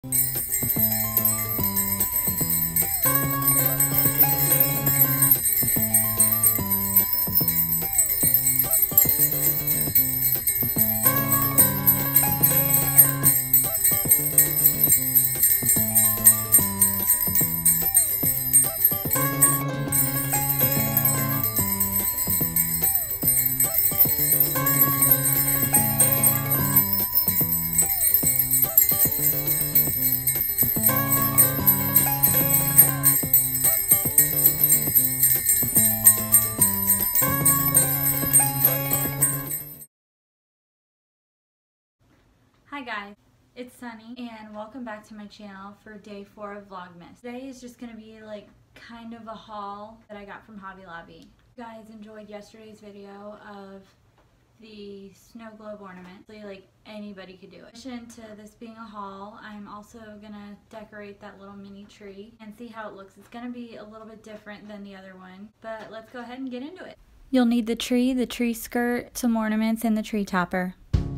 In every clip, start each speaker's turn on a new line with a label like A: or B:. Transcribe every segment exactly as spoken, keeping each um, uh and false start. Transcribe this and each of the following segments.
A: Hi guys, it's Sunny and welcome back to my channel for day four of Vlogmas. Today is just going to be like kind of a haul that I got from Hobby Lobby. You guys enjoyed yesterday's video of the snow globe ornament. Like anybody could do it. In addition to this being a haul, I'm also going to decorate that little mini tree and see how it looks. It's going to be a little bit different than the other one, but let's go ahead and get into it. You'll need the tree, the tree skirt, some ornaments, and the tree topper.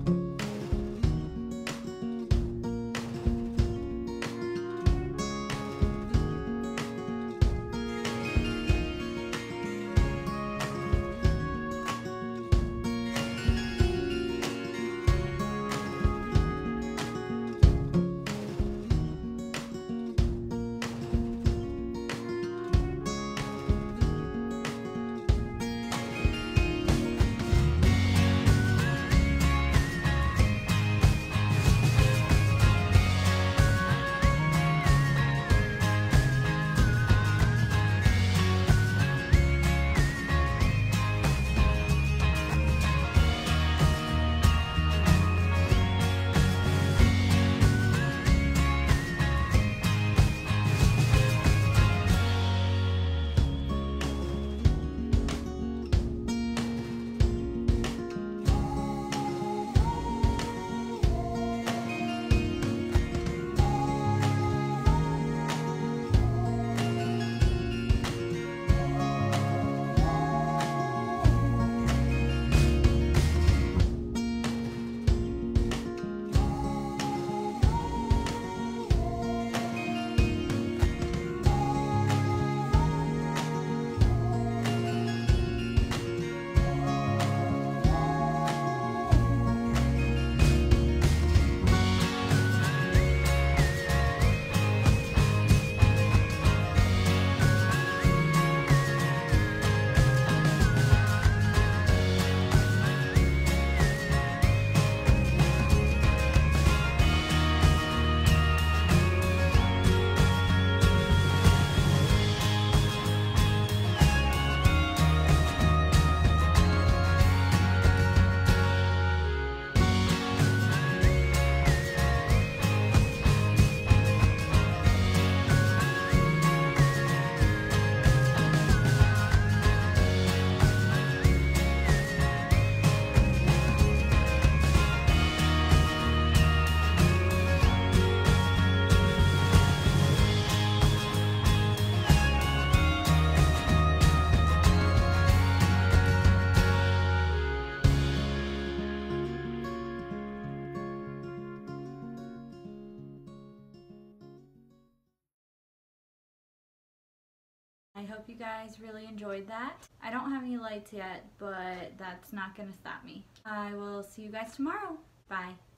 A: I hope you guys really enjoyed that. I don't have any lights yet, but that's not going to stop me. I will see you guys tomorrow. Bye.